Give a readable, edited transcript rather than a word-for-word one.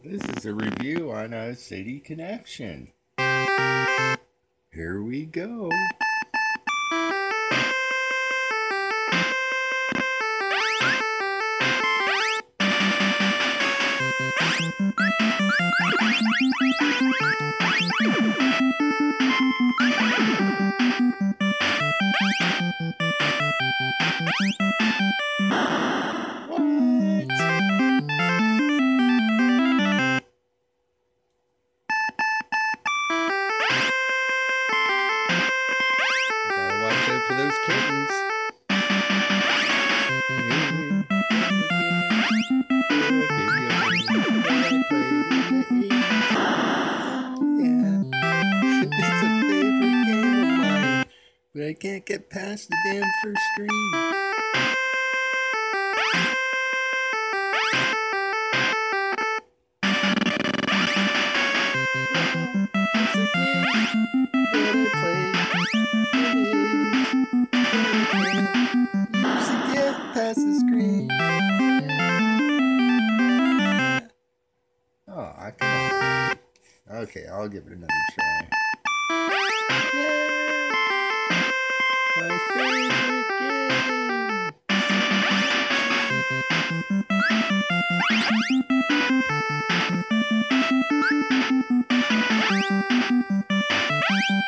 This is a review on a city connection. Here we go. Watch out for those kittens. It's a favorite game of mine, but I can't get past the damn first screen. Past the screen. Oh, I can. Okay, I'll give it another try. Yeah, my favorite game.